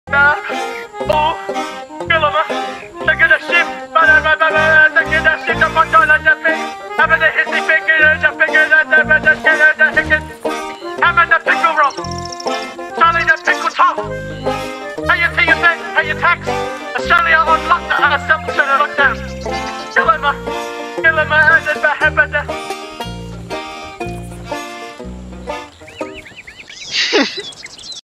Oh, كلمة تقدر الشيب تقدر الشيب تفضل الدفع أبدا هسي فكر فكر أبدا كذا هكذا أبدا فكر روح Charlie the pickle top Hey you TFN, hey you tax Australia on lockdown, assemble to the lockdown كلمة أنا بحب ده